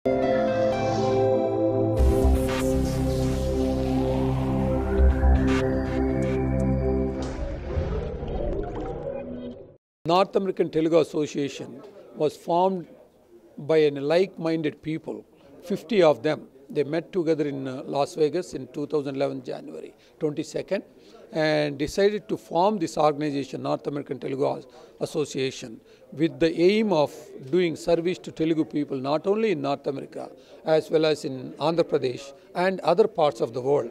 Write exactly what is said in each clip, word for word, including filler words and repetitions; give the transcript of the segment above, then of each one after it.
North American Telugu Association was formed by like-minded people, fifty of them. They met together in uh, Las Vegas in two thousand eleven, January twenty-second, and decided to form this organization, North American Telugu Association, with the aim of doing service to Telugu people, not only in North America, as well as in Andhra Pradesh and other parts of the world.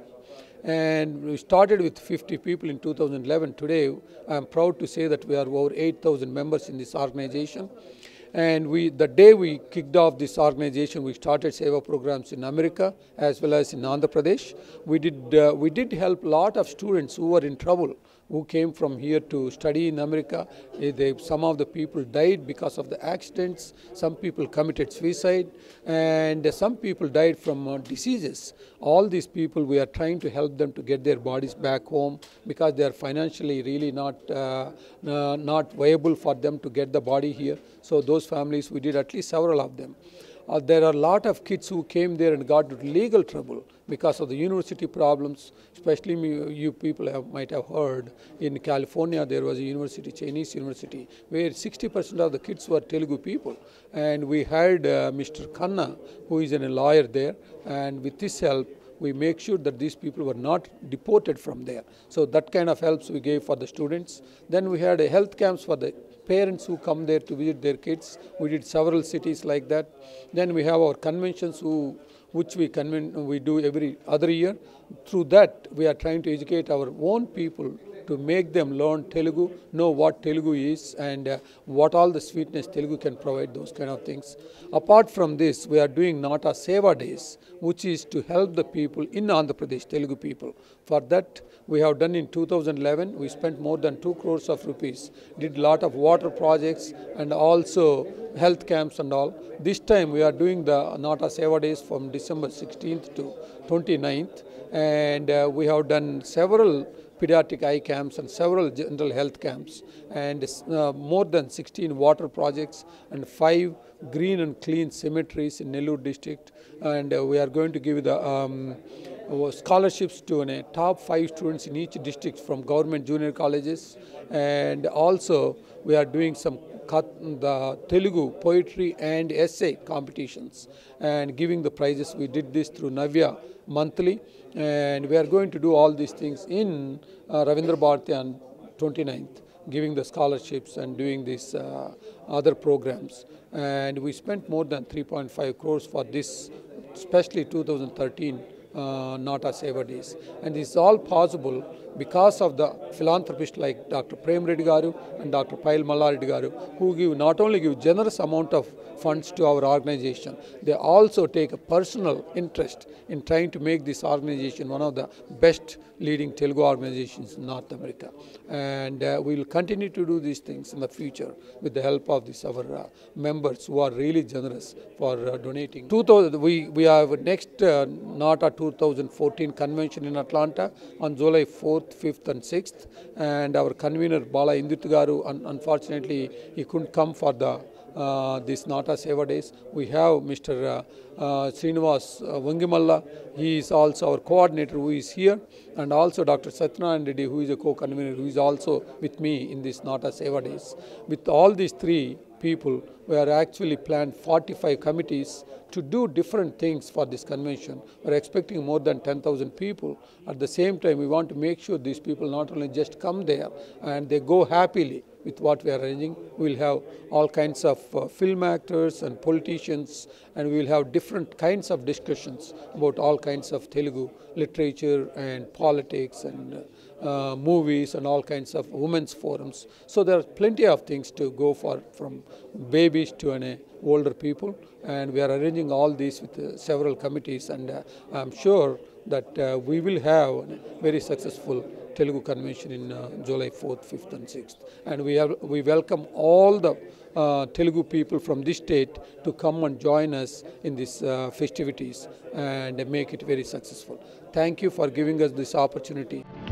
And we started with fifty people in two thousand eleven. Today, I am proud to say that we are over eight thousand members in this organization. And we, the day we kicked off this organization, we started Seva programs in America as well as in Andhra Pradesh. We did, uh, we did help a lot of students who were in trouble, who came from here to study in America. They, some of the people died because of the accidents, some people committed suicide, and some people died from uh, diseases. All these people, we are trying to help them to get their bodies back home because they are financially really not, uh, uh, not viable for them to get the body here. So those families, we did at least several of them. Uh, there are a lot of kids who came there and got into legal trouble because of the university problems. Especially me, you people have, might have heard, in California there was a university, Chinese university, where sixty percent of the kids were Telugu people. And we hired uh, Mister Khanna, who is a lawyer there, and with his help, we make sure that these people were not deported from there. So that kind of helps we gave for the students. Then we had a health camps for the parents who come there to visit their kids. We did several cities like that. Then we have our conventions who, which we, conven we do every other year. Through that, we are trying to educate our own people to make them learn Telugu, know what Telugu is, and uh, what all the sweetness Telugu can provide, those kind of things. Apart from this, we are doing Nata Seva Days, which is to help the people in Andhra Pradesh, Telugu people. For that, we have done in two thousand eleven, we spent more than two crores of rupees, did a lot of water projects and also health camps and all. This time, we are doing the Nata Seva Days from December sixteenth to twenty-ninth, and uh, we have done several pediatric eye camps and several general health camps, and uh, more than sixteen water projects and five green and clean cemeteries in Nellore district. And uh, we are going to give the um, scholarships to uh, top five students in each district from government junior colleges. And also we are doing some the Telugu poetry and essay competitions and giving the prizes. We did this through Navya monthly, and we are going to do all these things in uh, Ravindra Bharati on twenty-ninth, giving the scholarships and doing these uh, other programs. And we spent more than three point five crores for this, especially two thousand thirteen uh, Nata Seva Days. And this is all possible because of the philanthropists like Doctor Prem Reddy Garu and Doctor Payal Mallareddy Garu, who give not only give generous amount of funds to our organization, they also take a personal interest in trying to make this organization one of the best leading Telugu organizations in North America. And uh, we will continue to do these things in the future with the help of this, our uh, members who are really generous for uh, donating. two thousand, we, we have next uh, Nata two thousand fourteen convention in Atlanta on July fourth, fifth and sixth, and our convener Bala Induthu Garu, un unfortunately he couldn't come for the uh, this Nata Seva Days. We have Mister Uh, uh, Srinivas uh, Vangimalla, he is also our coordinator who is here, and also Doctor Satyanarayan Reddy, who is a co-convener, who is also with me in this Nata Seva Days. With all these three people, we are actually planned forty-five committees to do different things for this convention. We are expecting more than ten thousand people. At the same time, we want to make sure these people not only just come there and they go happily with what we are arranging. We will have all kinds of uh, film actors and politicians, and we will have different kinds of discussions about all kinds of Telugu literature and politics and uh, uh, movies and all kinds of women's forums. So there are plenty of things to go for, from babies to an, uh, older people, and we are arranging all these with uh, several committees, and uh, I'm sure that uh, we will have a very successful Telugu convention in uh, July fourth, fifth and sixth. And we, have, we welcome all the uh, Telugu people from this state to come and join us in these uh, festivities and make it very successful. Thank you for giving us this opportunity.